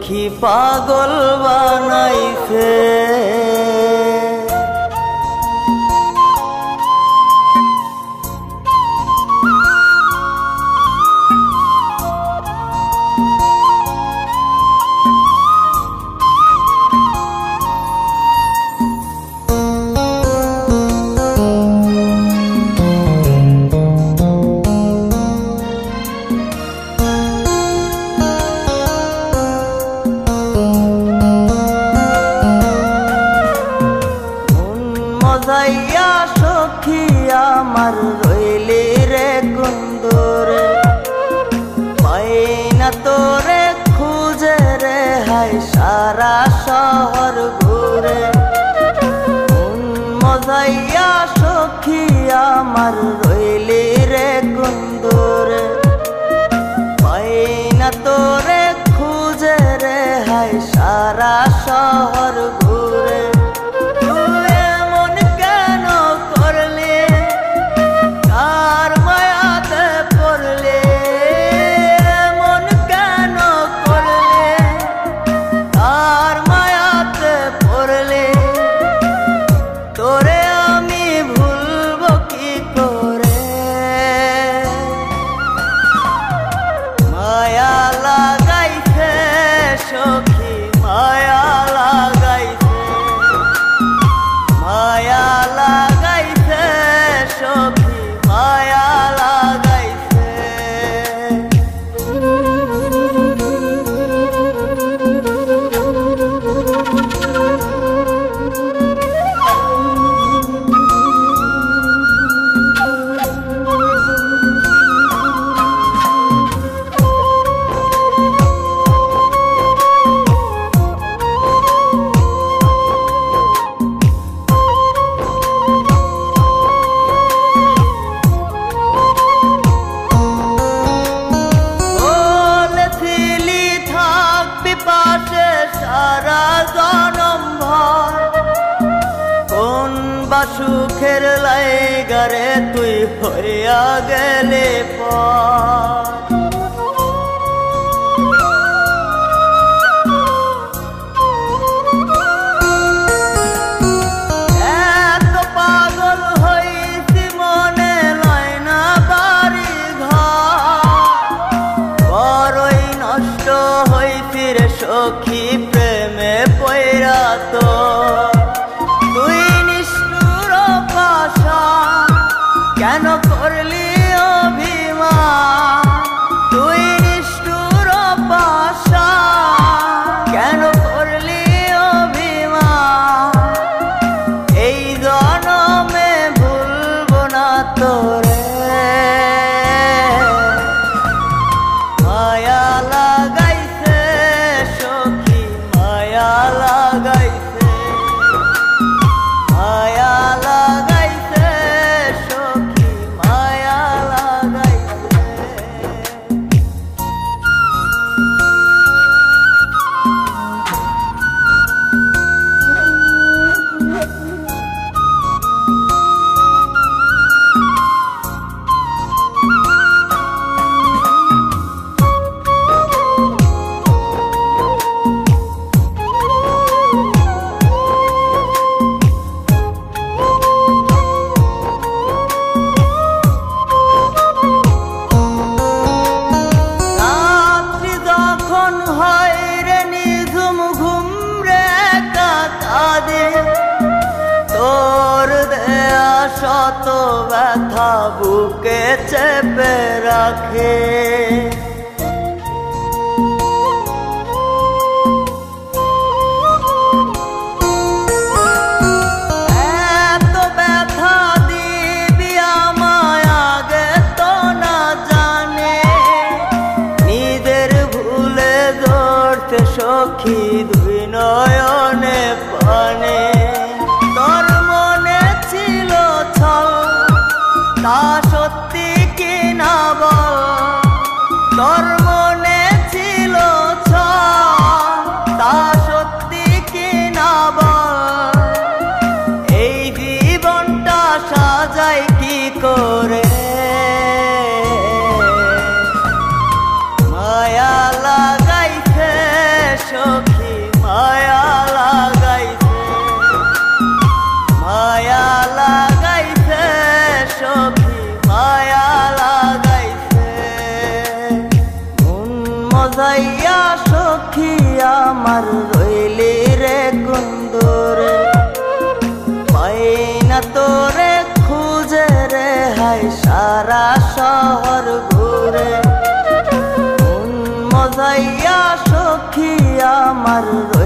সখী পাগল বানাইছে। মজাইয়া সখী আমার রইলি রে কুন্দরে, পাই না তোরে খুঁজে রে হাই সারা শহর ঘুরে। মজাইয়া সখী আমার রইলি রে কুন্দরে, পাই না তোরে খুঁজে রে হাই সারা শহর ঘুরে। সখী মায়া লাগাইছে, মায়া লাগাইছে সখী মায়া লাগাইছে। সারা জনম ভর কোন বা সুখের লাইগারে তুই হইয়া গেলে পর। এত পাগল হইছি মনে লয় না বাড়ি ঘর, বড়ই নষ্ট হইছি রে সখী প্রেমে পয়রা। তো তুই নিষ্ঠুর পাশান কেন করলি অভিমান, তুই নিষ্ঠুর পাশান কেন করলি অভিমান। এই জনমে ভুলবো না তোরে, মায়া লাগাইছে সখী মায়া লাগাইছে, মায়া লাগাইছে সখী মায়া লাগাইছে। তোর দেয়া শত ব্যথা বুকে চেপে রাখে, এত ব্যথা দিবি আমায় আগে তো না জানে। নিজের ভুলে ধরতে সখী দুই নয়নে পানে। তোর মনে ছিল ছল তা সত্যি কি না বল, তোর মনে ছিল ছল তা সত্যি কি না বল। এই জীবনটা সাজাই কি করে, মায়া লাগাইছে আমার রইলি রে কুন্দরে পাই না তোরে খুঁজে রে হাই সারা শহর ঘুরে মন মজাইয়া সখী আমার